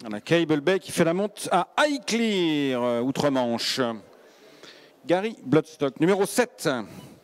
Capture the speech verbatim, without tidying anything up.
On a Cable Bay qui fait la monte à Highclere, Outre-Manche. Gary Bloodstock, numéro sept.